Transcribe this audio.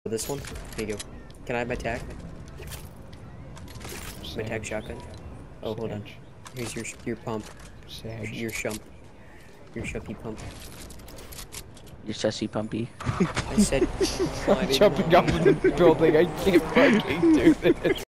This one? Here you go. Can I have my tag? My tag shotgun. Oh, hold on. Here's your pump. Your shump. Your shumpy pump. Your sussy pumpy. I said. I'm jumping off of the building. I can't fucking do this.